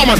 szaman,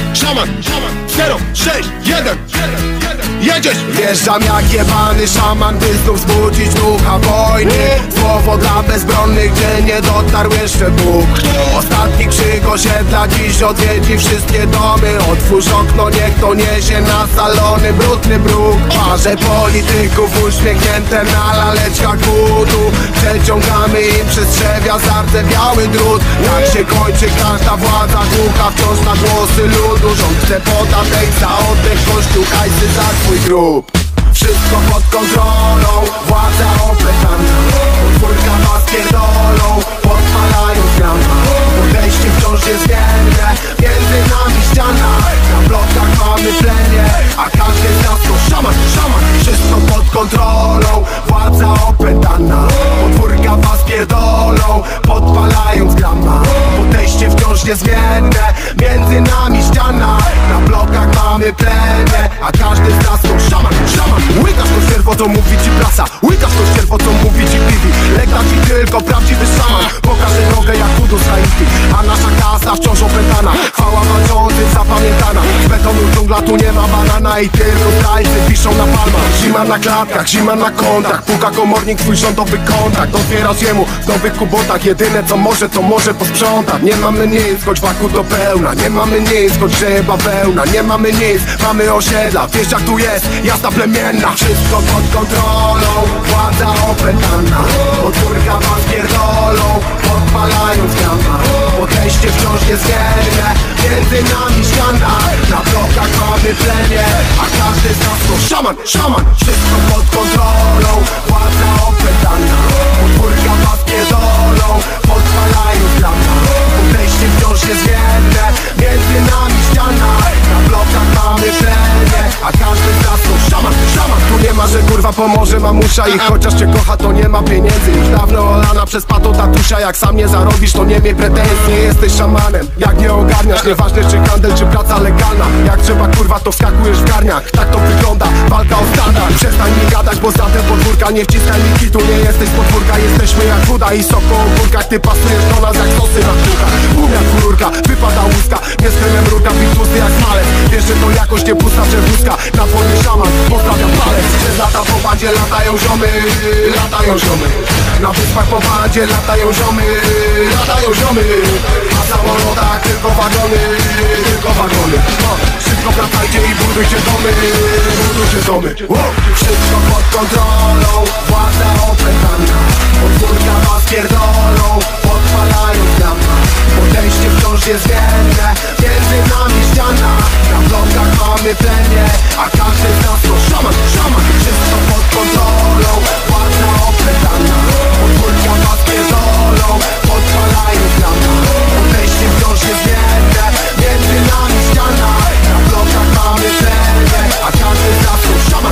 0, 6, 1. Jedziesz! Wjeżdżam jak jebany szaman, by znów zbudzić ducha wojny. Słowo dla bezbronnych, gdzie nie dotarł jeszcze Bóg. Ostatni krzyk osiedla dziś odwiedzi wszystkie domy. Otwórz okno, niech to niesie na salony brudny bruk. Twarze polityków uśmiechnięte na laleczkach budu. Przeciągamy im przez trzewia zardzewiały drut. Tak się kończy każda władza głucha wciąż na głosy ludu. Rząd chce podatek za oddech, kościół hajsy za swój grób. Wszystko pod kontrolą, władza opętana. Podwórka was pierdolą, podpalając grama. Podejście wciąż niezmienne, między nami ściana. Na blokach mamy plemię, a każdy z nas to szaman. Wszystko pod kontrolą, władza opętana. Podwórka was pierdolą, podpalając grama. Podejście wciąż niezmienne, między nami ściana. Na blokach mamy plemię, a każdy z nas to szaman. Łykasz to ścierwo, co mówi ci prasa. Łykasz to ścierwo, co mówi ci piwi. Leka ci tylko prawdziwy szaman. Pokaże drogę jak Kudus Haiti. A nasza kasa wciąż opętana. Chwała walczących zapamiętana. Z betonu dżungla tu nie ma banana. I tylko zdrajcy piszą na palmach. Zima na klatkach, zima na kontach. Puka komornik, twój rządowy kontakt. Otwierasz jemu w nowych kubotach. Jedyne co może, to może posprzątać. Nie mamy nic, choć waku do pełna. Nie mamy nic, choć grzeje bawełna. Nie mamy nic, mamy osiedla. Wiesz jak tu jest, jasna plemienna. Wszystko pod kontrolą, władza opętana. Podwórka was pierdolą, podpalając grama. Podejście wciąż niezmienne, między nami ściana. Na blokach mamy plemię, a każdy z nas to szaman. Wszystko pod kontrolą, władza opętana. Podwórka was pierdolą, podpalając grama. Podejście wciąż niezmienne, między nami ściana. Na blokach mamy plemię, a każdy z nas to szaman. Tu nie ma, że kurwa pomoże mamusia. I chociaż cię kocha, to nie ma pieniędzy. Już dawno olana przez pato tatusia. Jak sam nie zarobisz, to nie miej pretensji. Nie jesteś szamanem, jak nie ogarniasz. Nieważne czy handel, czy praca legalna. Jak trzeba kurwa, to wskakujesz w garniach. Tak to wygląda, walka o standard. Przestań mi gadać, bo zatem podwórka. Nie wciskaj mi kitu, nie jesteś podwórka. Jesteśmy jak woda i soko o górkach. Ty pasujesz do nas jak sosy na sztukach. Bum jak kururka, wypada łuska. Nie skrymem rurka, bitusy jak smalec. Wiesz, że to jakoś nie pusta przewózka. Na dłonie szaman, pozdrawiam palec. Przez lata po bandzie latają ziomy. Na wyspach po bandzie latają ziomy. Na samolotach tylko wagony. Szybko wracajcie i budujcie domy. Wszystko pod kontrolą, władza opętana. Podwórka was pierdolą, podpalając grama. Podejście wciąż niezmienne, między nami ściana. Na blokach mamy plemię, a każdy z nas to szaman. Wszystko pod kontrolą, władza opętana. Podwórka was pierdolą, podpalając grama. Podejście wciąż niezmienne, między nami ściana. Na blokach mamy plemię, a każdy z nas to szaman.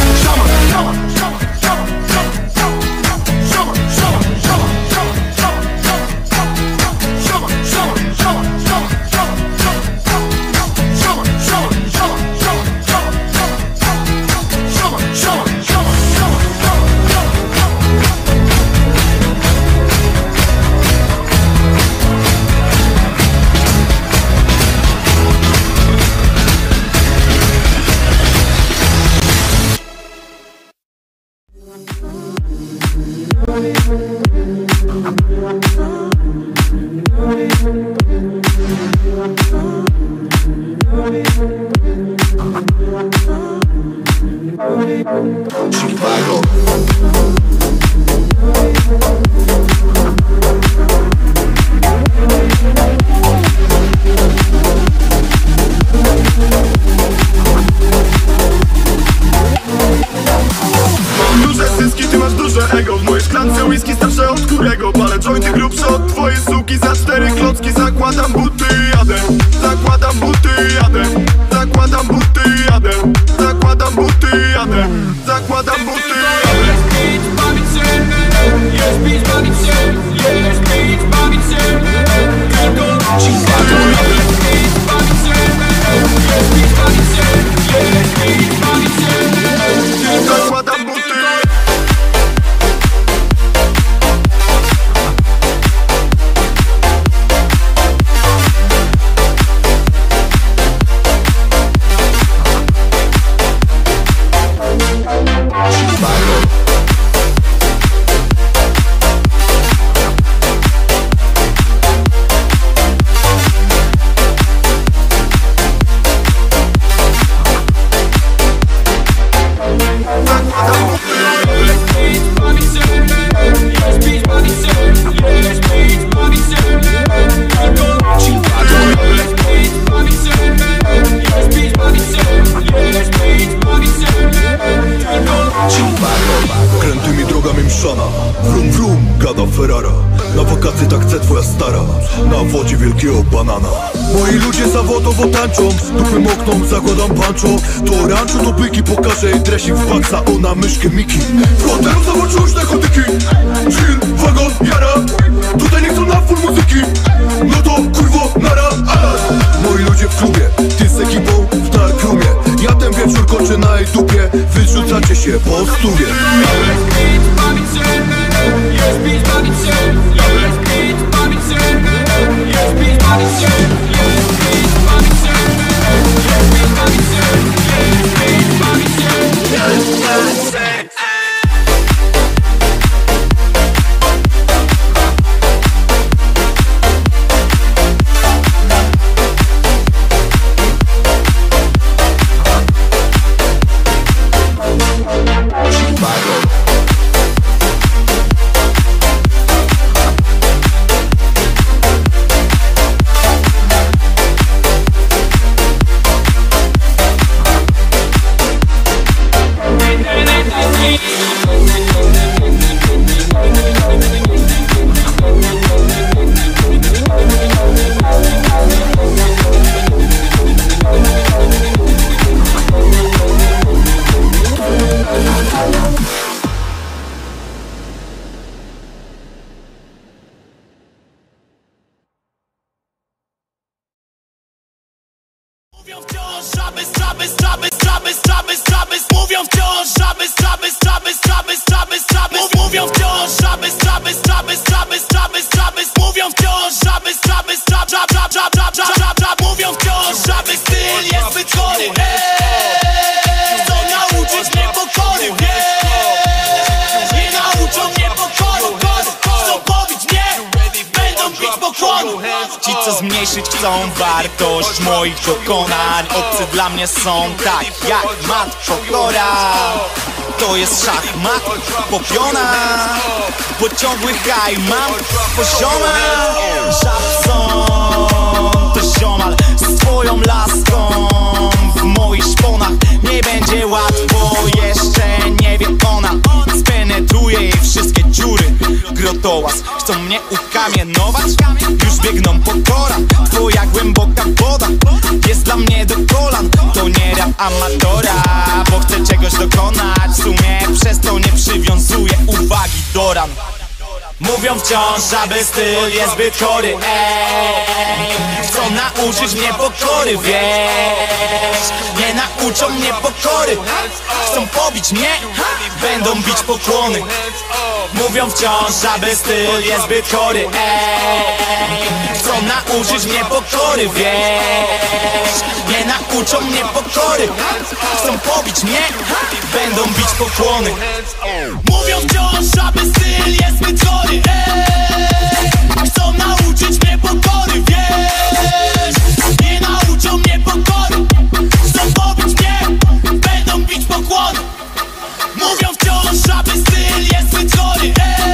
Chicago. Duże zyski, ty masz duże ego. W mojej szklance whisky starsze od kurego. Palę jointy grubsze od twojej suki. Za 4 klocki zakładam buty i jadę. Zakładam buty i jadę. Zakładam buty i jadę. Zakładam buty i jadę. Zakładam buty i jadę. Jest beat, bawić się. Jest beat, bawić się. Tylko Chicago. Jest beat, bawić się. Jest beat, bawić się. Jest beat, bawić się. Zakładam buty. wielkiego banana. Moi ludzie zawodowo tańczą, z dupy mokną, zakładam pancho. To ranczu, to byki, pokażę jej dresik w baksa, ona myszkę Miki. W hotelu zobaczyłeś narkotyki, chill, wagon, jara. Tutaj nie chcą na full muzyki, no to kurwo, nara. Moi ludzie w klubie, ty z ekipą w darkroomie. Ja ten wieczór kończę na jej dupie, wyrzucacie się po stówie. Mówią wciąż żaby, mówią wciąż żaby, mówią wciąż żaby, mówią wciąż żaby, mówią wciąż żaby, styl jest zbyt chory. Chcą nauczyć mnie pokory, nie nauczą mnie pokory. Chcą pobić mnie, będą bić pokłonu. Ci, co zmniejszyć chcą wartość moich dokonań. Obcy dla mnie są tak jak mat pokora. To jest szachmat, popiona, bo ciągły haj mam pozioma. Żabson to ziomal z twoją laską. W moich szponach nie będzie łatwo, jeszcze nie wie ona. Spenetruję jej wszystkie dziury. Grotołaz chcą mnie ukamienować, już biegną pokora. Twoja głęboka woda jest dla mnie do kolan. To nie rap amatora, bo chcę czegoś dokonać. W sumie przez to nie przywiązuję uwagi do ran. Mówią wciąż, żaby styl jest zbyt chory. Chcą nauczyć mnie pokory, wiesz. Nie nauczą mnie pokory. Chcą pobić mnie, będą bić pokłony. Mówią wciąż, żaby styl jest zbyt chory. Chcą nauczyć mnie pokory, wiesz. Nie nauczą mnie pokory. Chcą pobić mnie, będą bić pokłony. Mówią wciąż, żaby styl jest zbyt chory. Chcą nauczyć mnie pokory, wiesz. Nie nauczą mnie pokory. Chcą pobić mnie, będą bić pokłony. Mówią wciąż, żaby styl jest zbyt chory.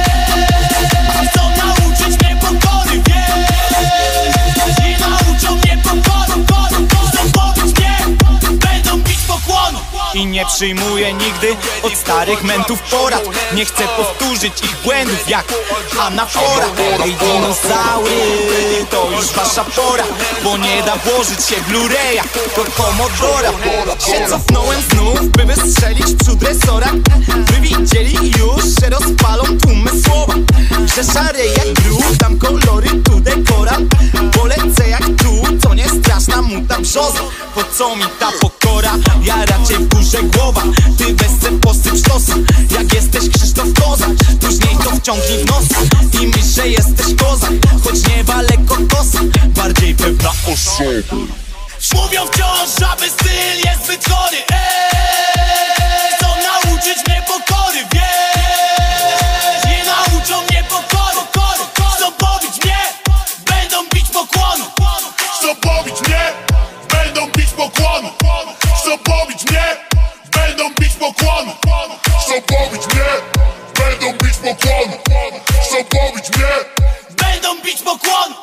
Chcą nauczyć mnie pokory, wiesz. Nie nauczą mnie pokory. Chcą pobić mnie, będą bić pokłonu. I nie przyjmuję nigdy od starych mentów porad. Nie chcę powtórzyć ich błędów jak anafora. Ej dinozaury, to już wasza pora, bo nie da włożyć się w Blu-raya do Commodora. Się cofnąłem znów, by wystrzelić przód resorach. By widzieli już, że rozpalą tłumy słowa. Że szary jak grób, dam kolory tu dekora. Bo lecę jak tu, to nie straszna muta brzoza. Po co mi ta pokora? Ja raczej w górze głowa. Ty wesce posyp sztosa. Jak jesteś Krzysztof Kozak, później to wciągnij w nos i myśl, że jesteś kozak. Choć nie wale kokosa, bardziej pewna osoba. Mówią wciąż, żaby styl jest zbyt chory. Chcą nauczyć mnie pokory, wiesz. Nie nauczą mnie pokory. Chcą pobić mnie, będą bić pokłonu. Chcą pobić mnie, będą bić pokłonu. Chcą pobić mnie, będą bić pokłonu. Chcą pobić mnie, będą bić pokłonu. Chcą pobić mnie, będą bić pokłonu.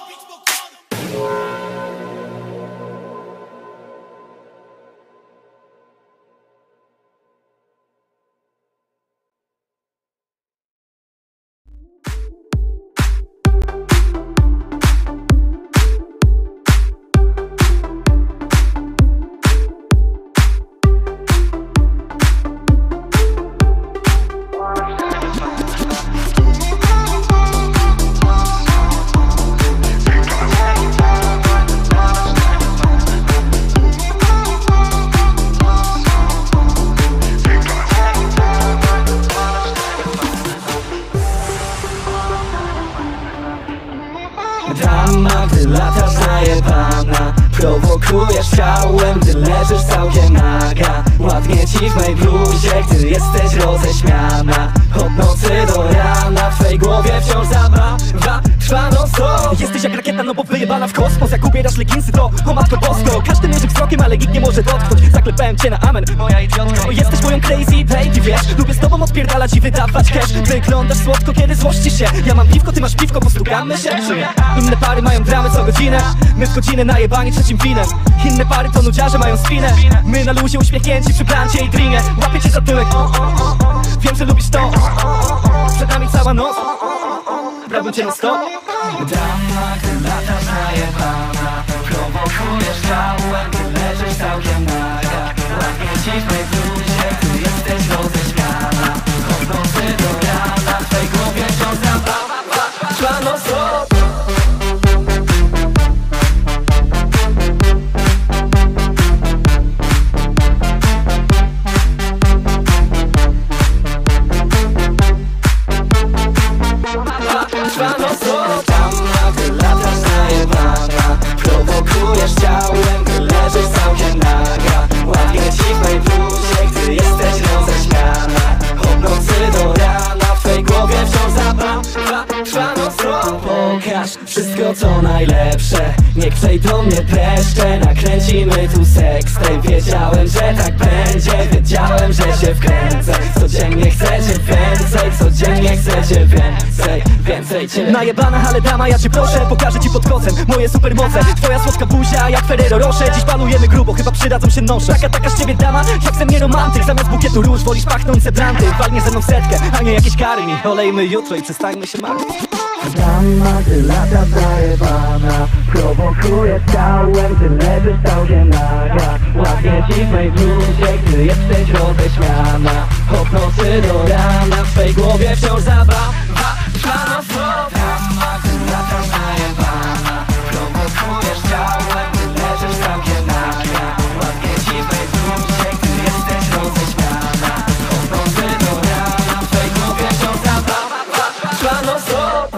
latasz najebana. Prowokujesz ciałem, gdy leżysz całkiem naga. Ładnie ci w mej bluzie, gdy jesteś roześmiana. Od nocy do rana w twej głowie wciąż zabawa trwa non-stop. Jesteś jak rakieta, no bo wyjebana w kosmos. Jak ubierasz leginsy, to o matko bosko. Każdy mierzy wzrokiem, ale nikt nie może dotknąć. Zaklepałem cię na amen, moja idiotko. Jesteś moją crazy baby, wiesz. Lubię z tobą odpierdalać i wydawać cash. Wyglądasz słodko, kiedy złościsz się. Ja mam piwko, ty masz piwko, postukamy się. Inne pary mają dramy co godzinę. My w godzinę najebani trzecim winem. Inne pary to nudziarze mają spinę. My na luzie uśmiechnięci przy plancie i drinie. Łapię cię za tyłek, wiem, że lubisz to. Przed nami cała noc, brałbym cię na stop. Dama, gdy latasz najebana. Prowokujesz ciałem, gdy leżysz całkiem naga. Ładnie ci w mej bluzie, gdy jesteś roześmiana. Od nocy do rana w twej głowie wciąż zabawa trwa non-stop. Dama, gdy latasz najebana. Prowokujesz ciałem, gdy leżysz całkiem naga. Ładnie ci w mej bluzie, gdy jesteś roześmiana. Od nocy do rana w twej głowie wciąż zabawa trwa non-stop. Pokaż wszystko co najlepsze, niech przejdą mnie dreszcze. Nakręcimy tu sekstej. Wiedziałem, że tak będzie, wiedziałem, że się wkręcę. Codziennie chcecie więcej, codziennie chcecie więcej cię. Najebana, ale dama, ja cię proszę, pokażę ci pod kocem moje supermoce. Twoja słodka buzia jak Ferrero Rocher. Dziś panujemy grubo, chyba przydadzą się nosze. Taka z ciebie dama, jak ze mnie romantyk. Zamiast bukietu róż wolisz pachnące branty. Walnie ze mną setkę, a nie jakieś kary mi. Olejmy jutro i przestańmy się martwić. Dama, gdy lata zajebana. Prowokuje ciałem, gdy leżysz całkiem naga. Ładnie ci w mej bluzie, gdy jesteś roześmiana. Od nocy do rana w twej głowie wciąż zabawa trwa non-stop. Dama, gdy lata zajebana. Prowokujesz ciałem, gdy leżysz całkiem naga. Ładnie ci w mej bluzie, gdy jesteś roześmiana. Od nocy do rana w twej głowie wciąż zabawa trwa non-stop.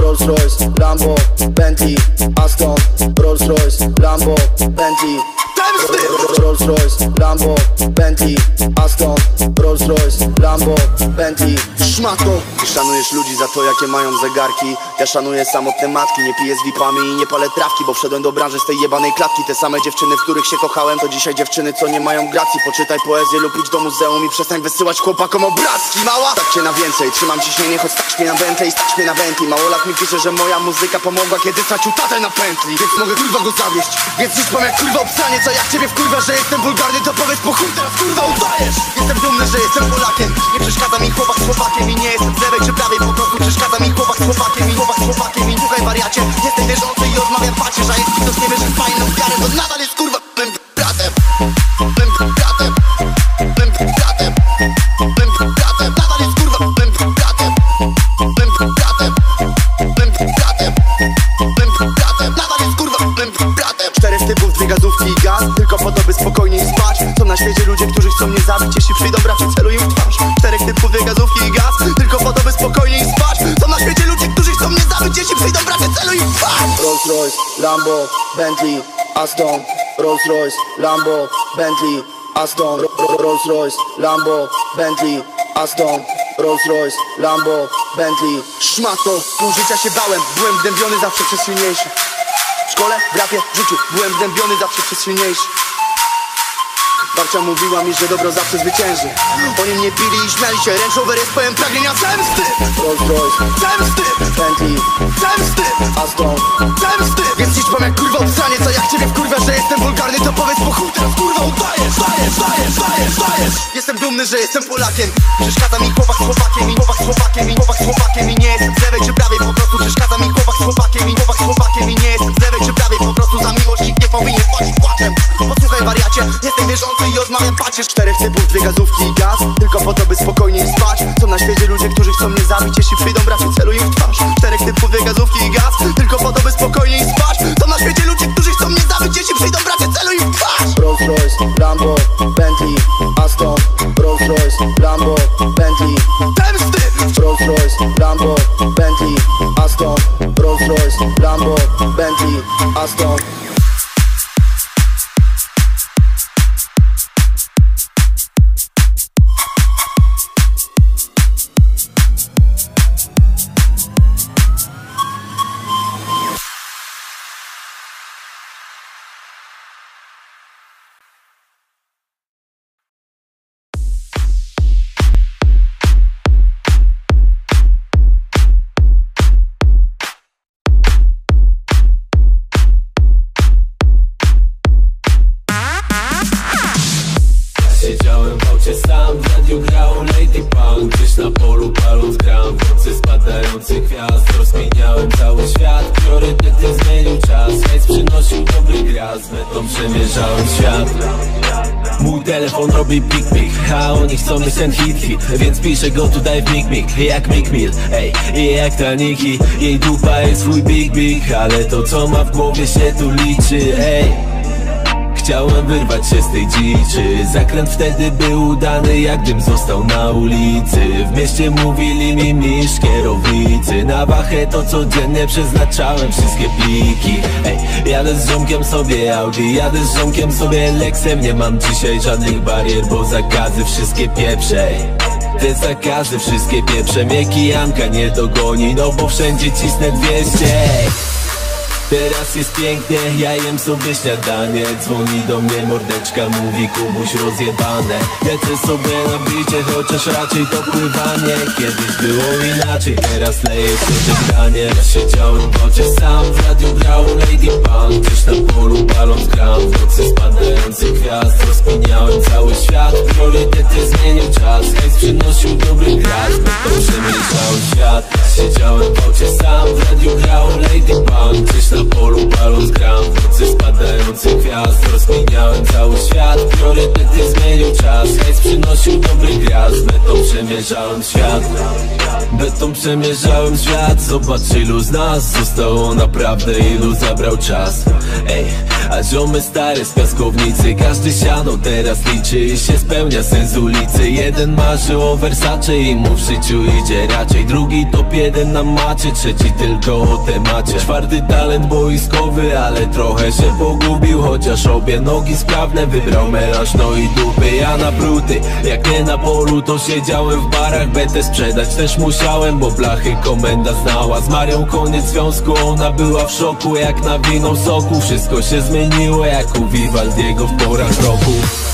Rolls Royce, Lambo, Bentley, Aston, Rolls Royce, Lambo, Bentley, Rolls Royce, Lambo, Bentley, Aston, Rolls Royce, Lambo, Bentley. Szmato! Ty szanujesz ludzi za to, jakie mają zegarki. Ja szanuję samotne matki, nie piję z VIP-ami i nie palę trawki, bo wszedłem do branży z tej jebanej klatki. Te same dziewczyny, w których się kochałem, to dzisiaj dziewczyny, co nie mają gracji. Poczytaj poezję lub idź do muzeum i przestań wysyłać chłopakom obrazki. Mała, tak cię na więcej, trzymam ciśnienie, choć stać mnie na Bentley, stać mnie na Bentley. Małolat mi pisze, że moja muzyka pomogła, kiedy stracił tatę na pętli. Więc mogę kurwa go zawieść, więc nic powiem jak kurwa obstanie. Co jak ciebie wkurwa, że jestem wulgarny, to powiedz po chuj teraz kurwa udajesz. Jestem dumny, że jestem Polakiem, nie przeszkadza mi chłopak z chłopakiem. I nie jestem z lewej czy prawej, po prostu przeszkadza mi chłopak z chłopakiem. I chłopak z chłopakiem, i słuchaj wariacie, jestem wierzący i odmawiam pacie, że jeśli ktoś nie wierzy w fajną wiarę, to nadal jest kurwa bratem. Bratem, bratem, bratem, nadal jest kurwa bratem. Bratem, bratem, nadal jest kurwa bratem. 4 typów, 2 gazówki i gaz, tylko po to by spokojniej spać. Są na świecie ludzie, którzy chcą mnie zabić, jeśli przyjdą bracie, celuj im w twarz. 4 typów, 2 gazówki i gaz, tylko po to by spokojniej spać. Są na świecie ludzie, którzy chcą mnie zabić, jeśli przyjdą bracie, celuj im w twarz. Rolls Royce, Lambo, Bentley, Aston, Rolls Royce, Lambo, Bentley, Aston, Rolls Royce, Lambo, Bentley, Aston, Rolls Royce, Lambo, Bentley. Szmato, pół życia się bałem, byłem gnębiony zawsze przez silniejszy. W szkole, w rapie, w życiu, byłem gnębiony zawsze przez silniejszy. Babcia mówiła mi, że dobro zawsze zwycięży. Oni mnie bili i śmiali się, Range Rover jest pełen pragnienia zemsty. Rolls Royce, zemsty, Bentley, zemsty, Aston, zemsty. Więc dziś powiem jak kurwa obstranie, co jak ciebie wkurwia, że jestem wulgarny, to powiedz po chuj teraz kurwa udajesz. Jestem dumny, że jestem Polakiem. Przeszkadza mi chłopak z chłopakiem, i chłopak z chłopakiem, i chłopak z chłopakiem. I nie jestem z lewej czy prawej, po prostu przeszkadza mi chłopak z chłopakiem, i chłopak z chłopakiem. I nie jestem z lewej czy prawej, po prostu za miłość nikt nie powinien płacić płaczem. Posłuchaj wariacie, jestem wierzący i odmawiam pacie. 4 typów, 2 gazówki i gaz, tylko po to by spokojniej spać. Są na świecie ludzie, którzy chcą mnie zabić, jeśli przyjdą bracie, celuj im w twarz. 4 typów, 2 gazówki i gaz, tylko po to by spokojniej spać. Są na świecie ludzie, którzy chcą mnie zabić, jeśli przyjdą bracie, celuj im w twarz. Rolls Royce, Lambo, Bentley, Aston, Rolls Royce, Lambo, Bentley, zemsty. Rolls Royce, Lambo, Bentley, Aston, Rolls Royce, Lambo, Bentley, Aston. Siedziałem w aucie sam, w radiu grał Lady Punk. Gdzieś na polu paląc gram w nocy spadających gwiazd. Rozkminiałem cały świat, priorytety zmienił czas. Hejs przynosił dobry gwiazd, metą przemierzałem świat. Mój telefon robi pik-pik, a oni chcą mieć ten hit, więc piszę go tutaj w mig-mig, jak Mick Mill, ej, i jak ta Nicki. Jej dupa jest swój big, ale to co ma w głowie się tu liczy, ej. Chciałem wyrwać się z tej dziczy. Zakręt wtedy był udany, jak gdym został na ulicy. W mieście mówili mi mistrz kierownicy. Na wachę to codziennie przeznaczałem wszystkie pliki. Ej, jadę z ziomkiem sobie Audi, jadę z ziomkiem sobie Lexem. Nie mam dzisiaj żadnych barier, bo zakazy wszystkie pieprzej. Te zakazy wszystkie pieprze, mnie kijanka nie dogoni, no bo wszędzie cisnę 200. Teraz jest pięknie, ja jem sobie śniadanie. Dzwoni do mnie mordeczka, mówi Kubuś rozjebane. Lecę sobie na bicie, chociaż raczej to pływanie. Kiedyś było inaczej, teraz leje się żegnanie. Ja siedziałem w aucie sam, w radiu grał Lady Punk. Gdzieś na polu paląc gram w nocy spadających gwiazd. Rozkminiałem cały świat, priorytety zmienił czas. Hejs przynosił dobry gwiazd, to przemierzałem świat. Siedziałem w aucie sam, w radiu grał Lady Punk. Gdzieś na polu paląc gram w nocy spadających gwiazd. Rozkminiałem cały świat, priorytety zmienił czas. Hejs przynosił dobry gwiazd, betą przemierzałem świat. Betą przemierzałem świat. Zobacz ilu z nas zostało naprawdę, ilu zabrał czas. Ej, A ziomy stare z piaskownicy, każdy siano teraz liczy i się spełnia sens ulicy. Jeden marzy o Versace i mu w życiu idzie raczej. Drugi top 1 na macie, trzeci tylko o temacie. Czwarty talent boiskowy, ale trochę się pogubił. Chociaż obie nogi sprawne, wybrał melanż, no i dupy. Ja na bruty, jak nie na polu, to siedziałem w barach. Betę sprzedać też musiałem, bo blachy komenda znała. Z Marią koniec związku, ona była w szoku jak na winą soku. Wszystko się zmieniło jak u Vivaldiego w porach roku.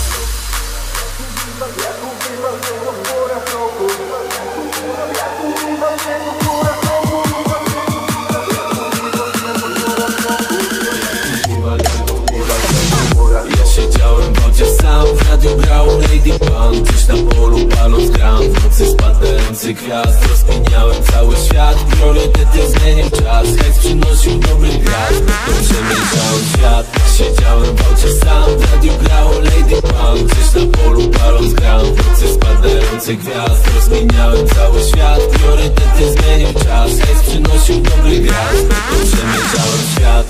Ja siedziałem w wodzie sam, w radiu grał Lady Pan. Gdzieś na polu paląc gram, w nocy spadający gwiazd. Rozkminiałem cały świat, priorytety zmienił czas. Hejs przynosił dobry gwiazd, to przemierzałem świat. Siedziałem w wodzie sam, w radiu grał Lady Pan. Gdzieś na polu paląc gram, w nocy spadający gwiazd. Rozkminiałem cały świat, priorytety zmienił czas. Hejs przynosił dobry gwiazd, to przemierzałem świat.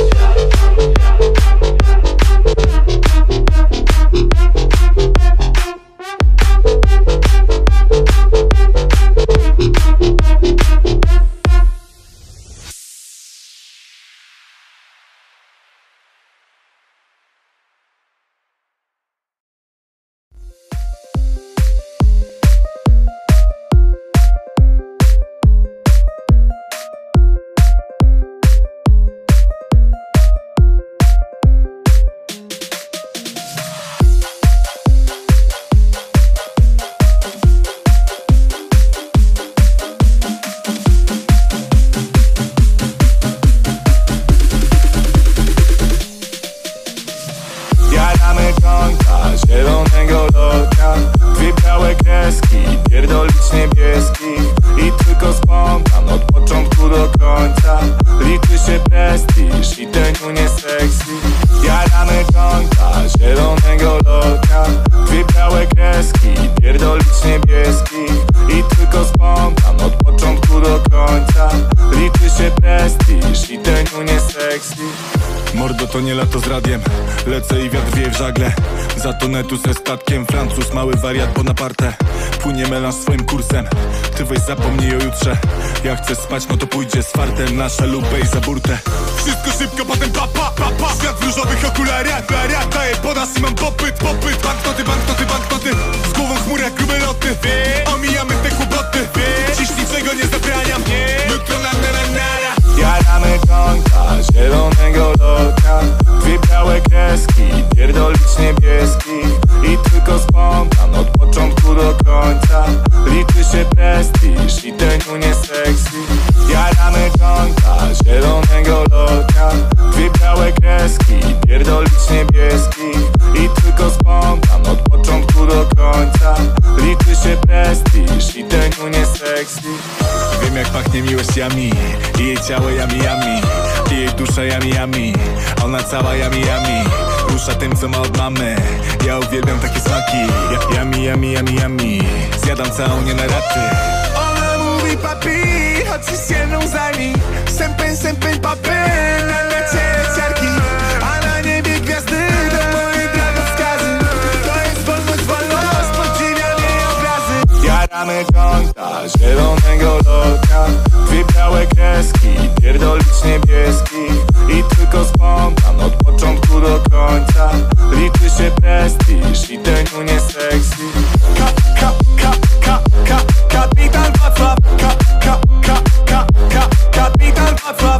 Zielonego loka, dwie białe kreski, pierdolić niebieskich. I tylko spontan od początku do końca. Liczy się prestiż i ten nie sexy. Jaramy końca, zielonego loka, dwie białe kreski, pierdolić niebieskich. I tylko spontan od początku do końca. Liczy się prestiż i ten nie sexy. Mordo, to nie lato z radiem, lecę i wiatr wieje w żagle. Za tonetu ze statkiem, Francuz, mały wariat Bonaparte. Płynie melanż swoim kursem, ty weź zapomnij o jutrze. Jak chcesz spać, no to pójdzie z fartem na szalupę i za burtę. Wszystko szybko, potem papa. Świat w różowych okularach, daję po nas i mam popyt. Banknoty, z głową chmurę, grube loty. Omijamy te kłopoty, dziś niczego nie zabraniam. Jutro na. Jaramy końca, zielonego loka, dwie białe kreski, pierdolić niebieskich. I tylko spontan od początku do końca. Liczy się prestiż i ten nie sexy. Jaramy końca, zielonego loka, dwie białe kreski, pierdolić niebieskich. I tylko spontan od początku do końca. Liczy się prestiż i ten nie sexy. Wiem jak pachnie miłość yummy, i jej ciało yummy yummy, i jej dusza yummy yummy, ona cała yummy yummy. Rusza tym co ma od mamy, ja uwielbiam takie smaki. Yummy yummy yummy yummy, zjadam całą nie na raty. Ona mówi papi, chodź się ze mną zajmij. Sępeń papel, na lecie ciarki, a na niebie gwiazdy do mojej drogowskazy. To jest wolność, podziwiam jej obrazy. Jaramy końca, zielonego loka, dwie białe kreski, pierdolić niebieskich. I tylko spontan od początku do końca. Liczy się prestiż i ten nie sexy. Kapitan Wacław, kapitan Wacław,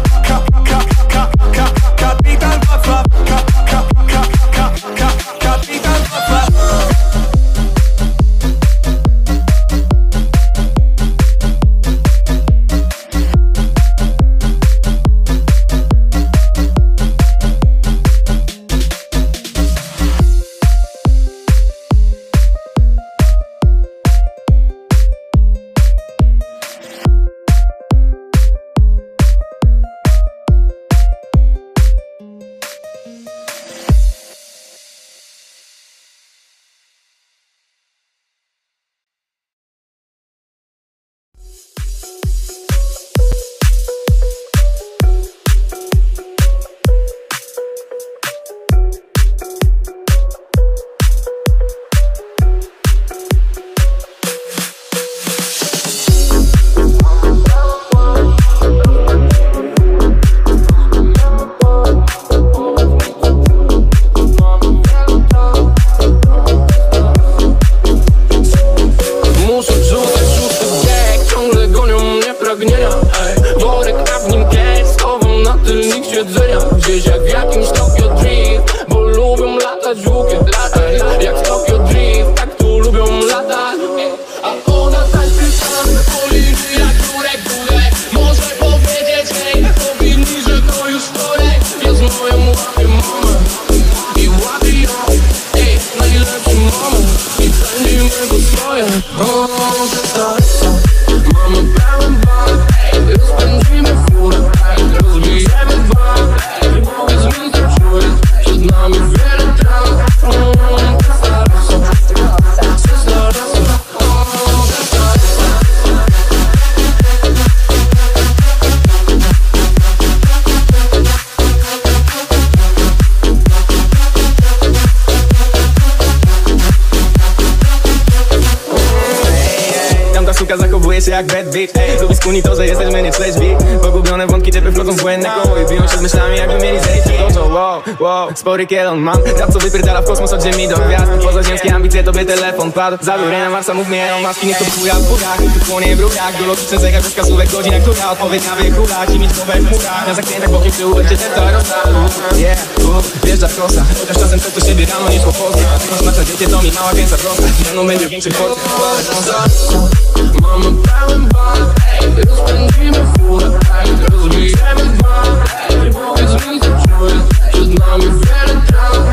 kapitan Wacław, kapitan Wacław. siedzenia gdzieś jak w jakimś Tokyo Drift, bo lubią latać łukiem, jak w Tokyo Drift, tak tu lubią latać. A ona tańczy tam policzy jak górek. Może powiedzieć hej, powinni, że to już wtorek. Jest moją łapie mamę i łapie ją, ej, najlepszy moment i spędzimy go swoje. O, mamy pełen bank, ej, spędzimy furę, rozbijemy bank, ej, powiedz mi co czujesz, przed nami wiele tram. Zachowuje się jak bad bitch. Lubi skuni to, że jesteśmy nie flashback. Pogubione wątki typy wchodzą w błędne koło i biją się z myślami jakby mieli zejść. Wow, spory kielon mam. Rap co wypierdala w kosmos od ziemi do gwiazd. Pozaziemskie ambicje tobie telefon padł. Zabiorę na Marsa, mów nie, maski niech to buja w górach. Tu płonie w rurach, biologiczny zegar bez kasówek. Godzina, która odpowiedź na wychulach i mieć głowę w murach. Na zakrętach bokiem przy uleczy ten rosa. Yeah, wjeżdża kosa. Chociaż czasem to tu siebie rano niż po polsku. Masz na tradycję, to mi mała więcej prosta. Rano będzie większy porty. Mamy pełen bank, ej, spędzimy furę, ej, rozbijemy bank, ej, powiedz mi co czujesz, przed nami wiele tram.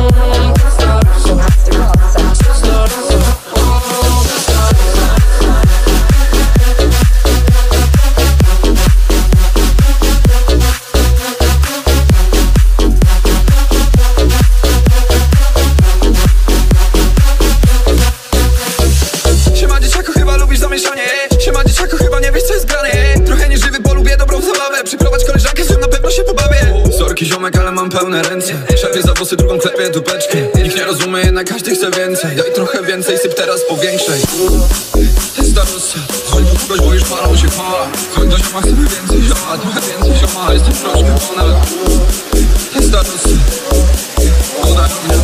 Siema dzieciaku, chyba nie wiesz co jest grane. Trochę nieżywy, bo lubię dobrą zabawę. Przyprowadź koleżankę, z nią na pewno się pobawię. Sorki ziomek, ale mam pełne ręce. Szarpię za włosy, drugą klepię dupeczki. Nikt nie rozumie, jednak każdy chce więcej. Daj trochę więcej, syp teraz powiększej. Jest starosta, chodź po kogoś, bo już palą się fala. Chodź do zioma, chcemy więcej zioma, trochę więcej zioma. Jestem troszkę ponad. Jest starosta, podaj mnie.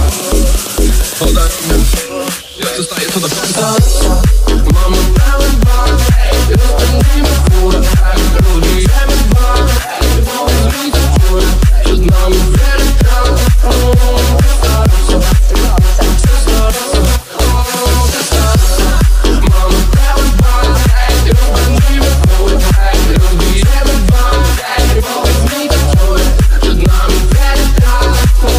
Jak zostaje to do końca. Mamy pełen bank, ej, spędzimy furę, ej, rozbijemy bank, ej, powiedz mi co czujesz, przed nami wiele tram. Mamy pełen bank, ej, spędzimy furę, ej, rozbijemy bank, ej, powiedz mi co czujesz, przed nami wiele tram.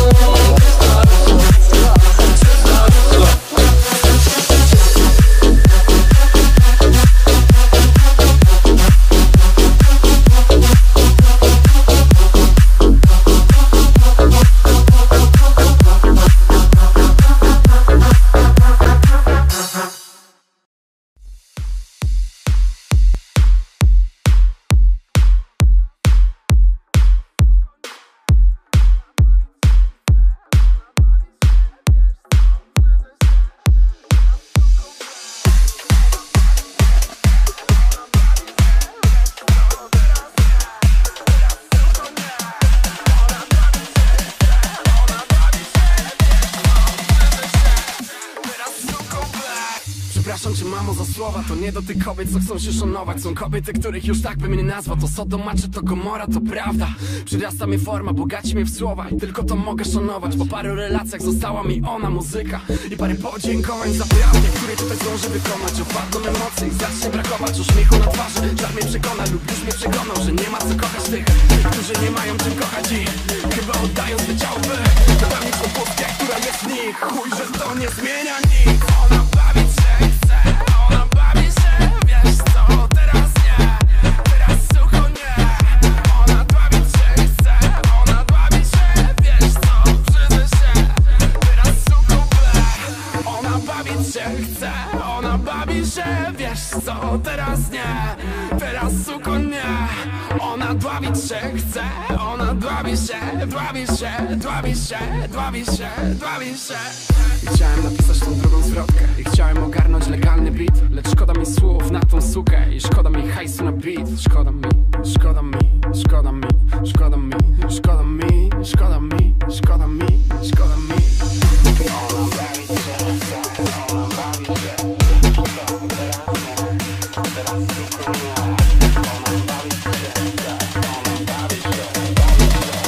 Przepraszam cię mamo za słowa, to nie do tych kobiet co chcą się szanować. Są kobiety, których już tak bym nie nazwał. To Sodoma czy to Gomora, to prawda. Przyrasta mi forma, bogaci mnie w słowa i tylko to mogę szanować. Po paru relacjach została mi ona muzyka i parę podziękowań za prawdę, które tutaj zdążę wykonać. Opadną emocje i zacznie brakować uśmiechu na twarzy. Żar mnie przekona lub już mnie przekonał, że nie ma co kochać tych, którzy nie mają czym kochać i chyba oddają swe ciałby dopełnić tą pustkę, która jest w nich. Chuj, że to nie zmienia nic. Ona bawi się chce, ona bawi się, wiesz co, teraz nie, teraz sucho nie. Ona bawi się chce, ona bawi się, wiesz co, przyznaj się, teraz sucho ble. Ona bawi się chce, ona bawi się, wiesz co, teraz nie, teraz sucho nie. Ona dławić się chce, ona dławi się, dławi się, dławi się, dławi się, dławi się. I chciałem napisać tą drugą zwrotkę i chciałem ogarnąć legalny beat, lecz szkoda mi słów na tą sukę i szkoda mi hajsu na beat. Szkoda mi, szkoda mi, szkoda mi, szkoda mi, szkoda mi, szkoda mi, szkoda mi, szkoda mi. Ona bawi się, ona bawi się, teraz suko nie. Ona bawi się, ona bawi się, bawi się.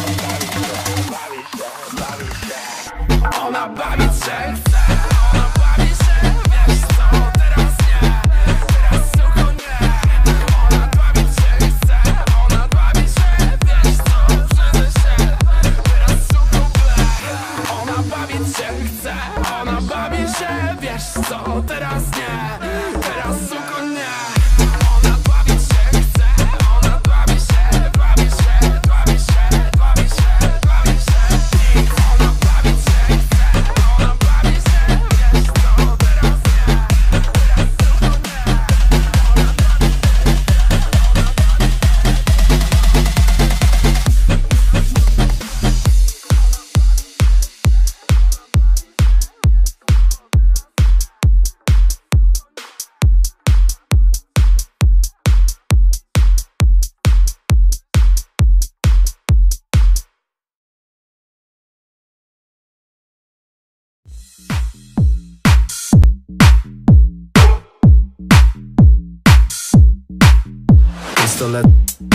Pistolet.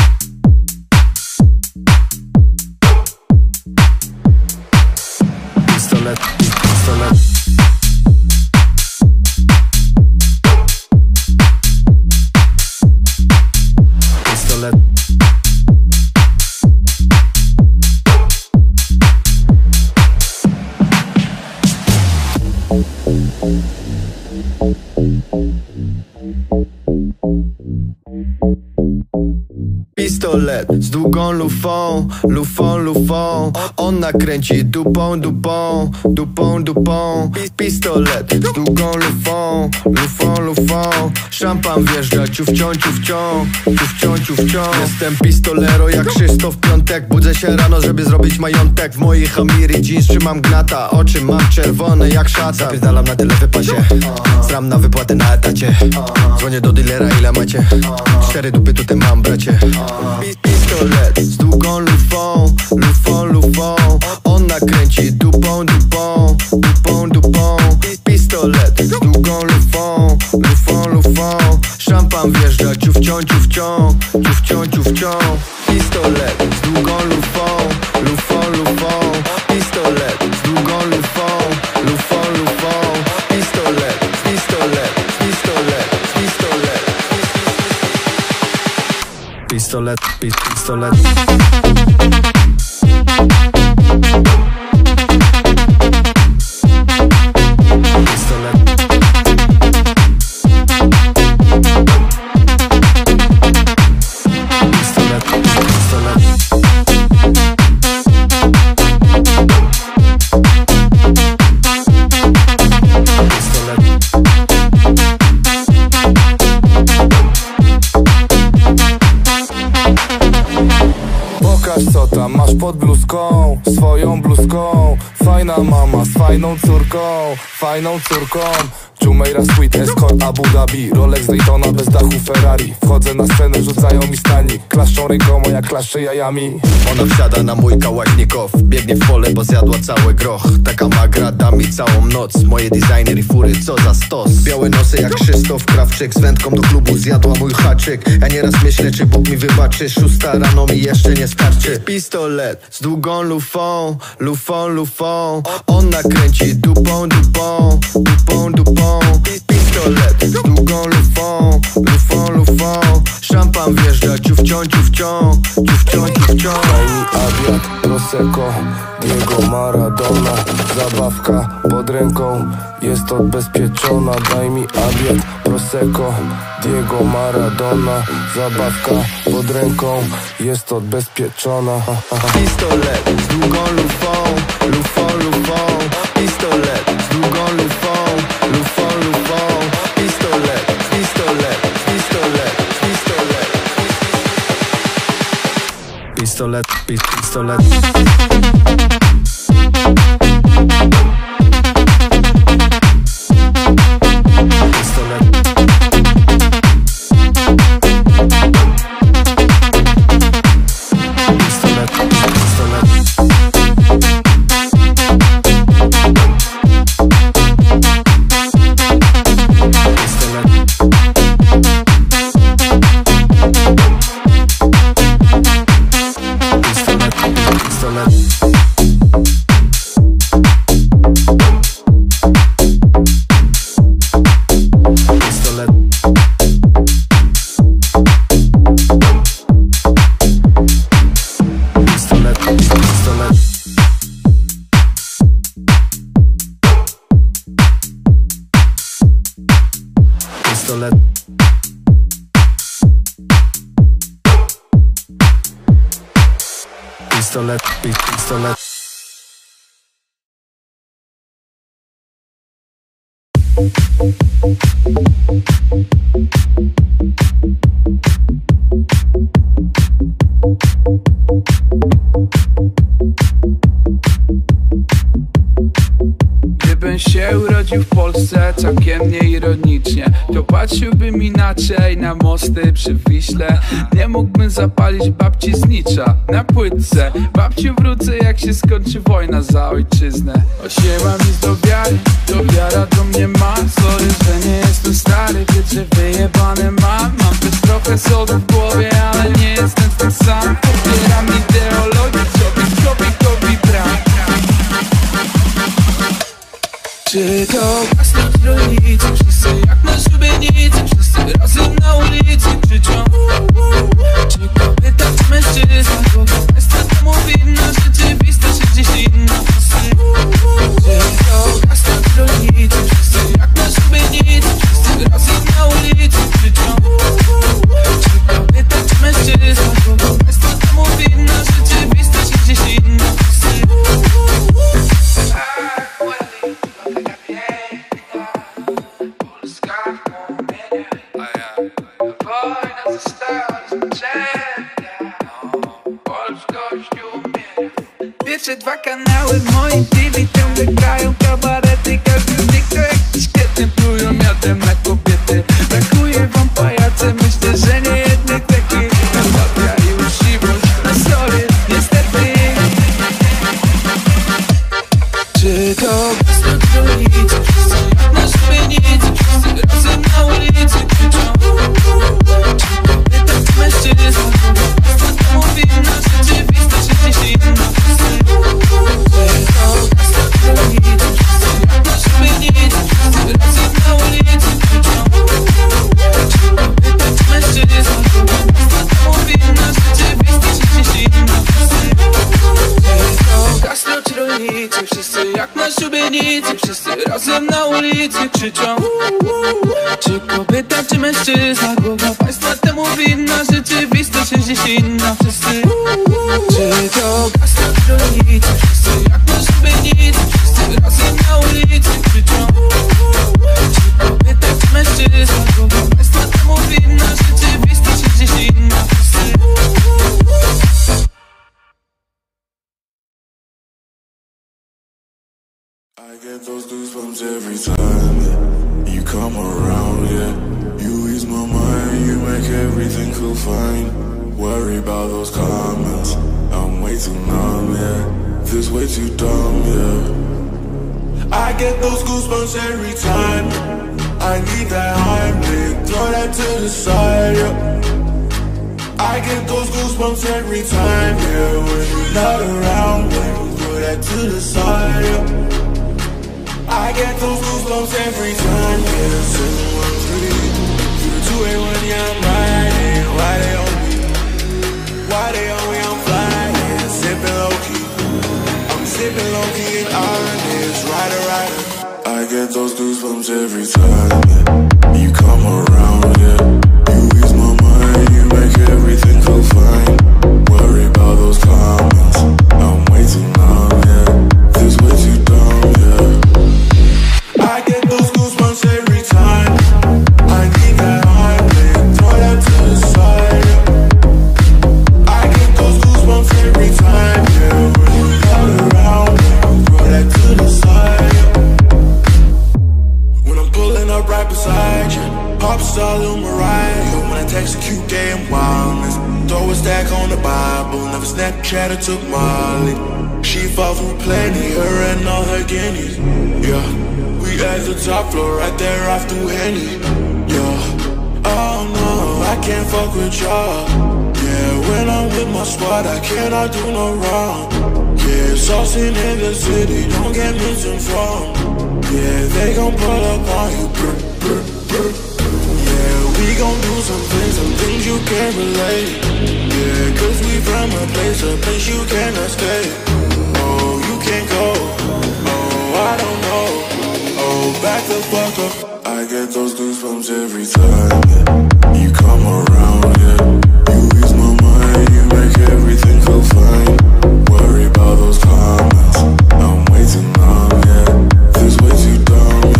Pistolet, pistolet. Pistolet. Pistolet z długą lufą, lufą, lufą. On nakręci dupą, dupą, dupą, dupą. Pistolet z długą lufą, lufą, lufą. Szampan wjeżdża, ciufcią, ciufcią, ciufcią, ciufcią. Jestem pistolero jak Krzysztof Piątek. Budzę się rano, żeby zrobić majątek. W mojej Hamiri jeans trzymam gnata. Oczy mam czerwone jak szatan. Zapierdalam na tyle wypasie. Stram na wypłatę na etacie. Dzwonię do dealera, ile macie? 4 dupy tutaj mam, bracie. Pistolet z długą lufą, lufą, lufą. On nakręci dupą, dupą, dupą, dupą. Pistolet z długą lufą, lufą, lufą. Szampan wjeżdża, ciufcią, ciufcią, ciufcią, ciufcią. Pistolet z długą lufą, lufą, lufą. Pistolet z długą lufą, lufą, lufą. Pistolet, pistolet, pistolet, pistolet. Pistolet, pistolet. Co tam masz pod bluzką, swoją bluzką? Fajna mama z fajną córką, fajną córką. Jumeirah Sweet, Escort Abu Dhabi, Rolex Daytona bez dachu Ferrari. Wchodzę na scenę, rzucają mi stanik. Klaszczą rękoma, jak klaszczę jajami. Ona wsiada na mój kałaśnikow. Biegnie w pole, bo zjadła cały groch. Taka magra da mi całą noc. Moje designer i fury, co za stos. Białe nosy jak Krzysztof Krawczyk. Z wędką do klubu zjadła mój haczyk. Ja nieraz myślę, czy Bóg mi wybaczy. 6 rano mi jeszcze nie starczy. Pistolet z długą lufą, lufą, lufą. On nakręci dupą, dupą, dupą, dupą. Pistolet z długą lufą, lufą, lufą. Szampan wjeżdża, ciufcią, ciufcią, ciufcią, ciufcią. Daj mi Abiat, Prosecco, Diego Maradona. Zabawka pod ręką jest odbezpieczona. Daj mi Abiat, Prosecco, Diego Maradona. Zabawka pod ręką jest odbezpieczona. Pistolet z długą lufą, lufą, lufą. Pistolet z długą lufą, lufą, lufą. Pistolet, pistolet, pistolet, pistolet. Pistolet, pistolet. Pistolet, pistolet. Gdybym się urodził w Polsce całkiem nieironicznie, to patrzyłbym inaczej na mosty przy Wiśle. Nie mógłbym zapalić babci znicza na płytce. Babciu wrócę jak się skończy wojna za ojczyznę. Osięła mi z do wiary, to wiara do mnie ma. Sorry, że nie jestem stary, wiedzę wyjebane mam. Mam też trochę sodu w głowie, Pierwsze dwa kanały w moim TV ciągle grają kabarety. Każdy z nich to jakiś kietny, plują miodem na kobiety. Brakuje wam pajace, myślę, że nie jednych takich. Nostalgia i uczciwość, no sorry, niestety. Czy to bez trójnicy, wszyscy na szubienicy, wszyscy razem na ulicy krzyczą. Czy kobieta czy mężczyzna, to mówi na rzeczywistość jest dziś inna. Wszyscy jak na szubienicy, wszyscy razem na ulicy krzyczą. Czy kobieta, czy mężczyzna, głowa państwa temu winna, rzeczywistość jest dziś inna. Wszyscy, czy to gastrolnicy, wszyscy jak na szubienicy, wszyscy razem na ulicy krzyczą. Czy kobieta, czy mężczyzna, głowa państwa temu winna, rzeczywistość jest dziś inna. Wszyscy. I get those goosebumps every time you come around, yeah. You ease my mind, you make everything feel fine. Worry about those comments, I'm way too numb, yeah. This way too dumb, yeah. I get those goosebumps every time I need that Heimlich, throw that to the side, yeah. I get those goosebumps every time, yeah. When you're not around, when you throw that to the side, yeah. I get those goosebumps every time, yeah. 713 through the 281, yeah, I'm riding. Why they on me? Why they on me? I'm flying, sipping low-key. I'm sipping low-key and honest, rider. I get those goosebumps every time, yeah. You come around, yeah. You ease my mind, you make everything feel fine. Worry about those comments, I'm way too numb, yeah. This way too dumb, yeah. I get those goosebumps every time I need that Heimlich, throw that to the side, yeah. I get those goosebumps every time, yeah. When you're not around, yeah. Throw that to the side, yeah. When I'm pulling up right beside you, pop star Lil Mariah. When I text a cute gay and wildness, throw a stack on the Bible. Never Snapchat or took Molly. She fought through plenty, her and all her guineas, yeah. We at the top floor, right there off through Henny, yeah. Oh no, I can't fuck with y'all, yeah. When I'm with my squad, I cannot do no wrong, yeah. Saucing in the city, don't get misinformed, yeah. They gon' pull up on you, brr, brr, brr. Yeah, we gon' do some things you can't relate, yeah. Cause we from a place you cannot stay. Oh, you can't go, oh, I don't know. Oh, back the fuck up. I get those goosebumps every time, yeah. You come around, yeah. You ease my mind, you make everything feel fine. Worry about those comments, I'm way too numb, yeah. This way too dumb,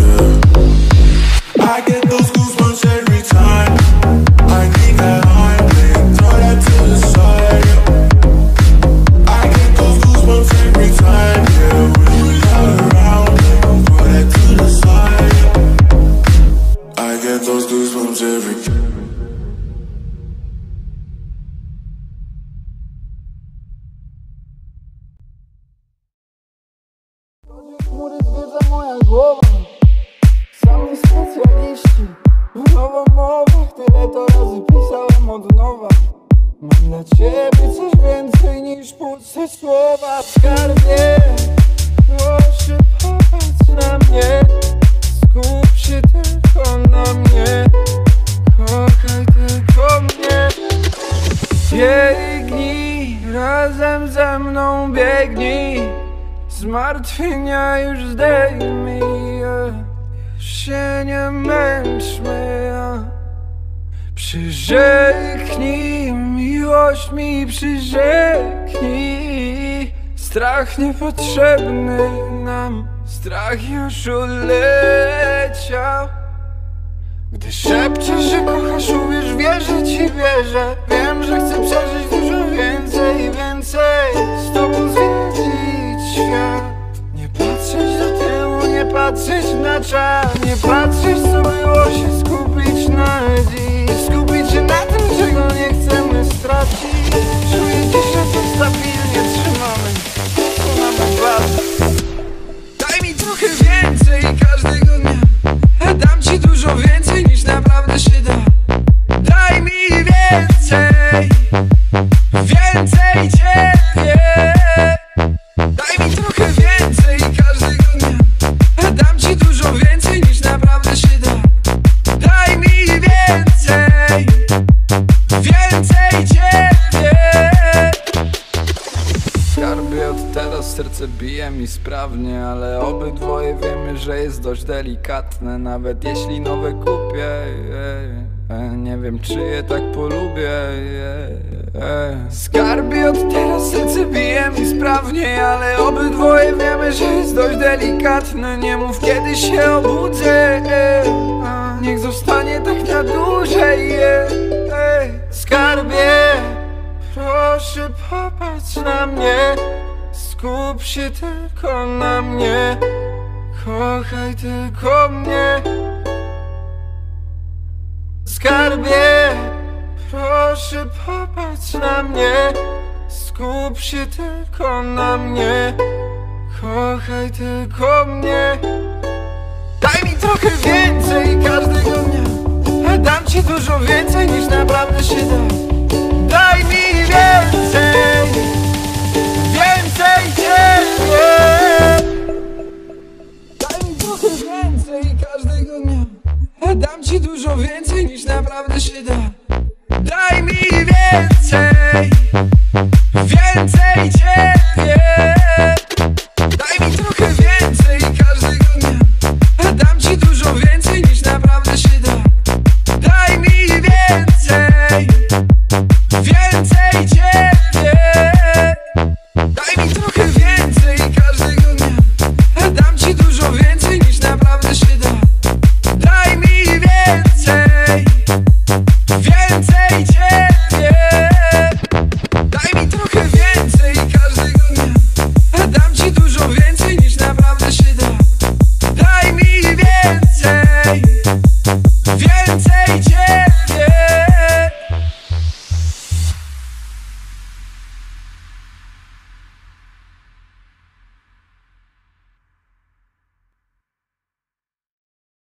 yeah. I get those goosebumps every time I need that Heimlich, throw that to the side, yeah. I get those goosebumps every time, yeah. When you're not around, yeah. Throw that to the side, yeah. I get those goosebumps every time. Chmury zwiedza moja głowa. Sami specjaliści w nową mowę. Tyle to razy pisałem od nowa. Mam dla ciebie coś więcej niż puste słowa. W skarbie proszę popatrz na mnie. Skup się tylko na mnie. Kochaj tylko mnie. Biegnij, razem ze mną biegnij. Zmartwienia już zdejmij, się nie męczmy, przyrzeknij, miłość mi przyrzeknij. Strach niepotrzebny nam, strach już uleciał. Gdy szepczesz, że kochasz, uwierz, wierzę ci. wierzę. Wiem, że chcę przeżyć dużo więcej i więcej, z tobą zwiedzić świat. Nie patrzeć do tyłu, nie patrzeć na czas, nie patrzeć co było, się skupić na dziś, skupić się na tym, czego nie chcemy stracić. Czuję dziś, że to stabilnie trzymamy, to mamy bazę. Daj mi trochę więcej każdego dnia, dam ci dużo więcej niż naprawdę się da. Daj mi więcej, więcej ciebie. Daj mi trochę więcej każdego dnia, dam ci dużo więcej niż naprawdę się da. Daj mi więcej, więcej ciebie. Skarbie, od teraz serce bije mi sprawnie, ale obydwoje wiemy, że jest dość delikatne. Nawet jeśli nowe kupię, nie wiem, czy je tak polubię. Skarbie, od teraz serce bije mi sprawnie, ale obydwoje wiemy, że jest dość delikatne. Nie mów, kiedy się obudzę, niech zostanie tak na dłużej. Skarbie, proszę popatrz na mnie, skup się tylko na mnie, kochaj tylko mnie. Skarbie, proszę popatrz na mnie, skup się tylko na mnie, kochaj tylko mnie. Daj mi trochę więcej każdego dnia, dam ci dużo więcej niż naprawdę się da. Daj mi więcej, więcej ciebie. Daj mi trochę więcej każdego dnia, dam ci dużo więcej niż naprawdę się da. Daj mi więcej, więcej ciebie. Daj mi trochę więcej każdego dnia, dam ci dużo więcej niż naprawdę się da. Daj mi więcej, więcej ciebie. Daj mi trochę więcej każdego dnia, dam ci dużo więcej niż naprawdę się da. Daj mi więcej, więcej ciebie.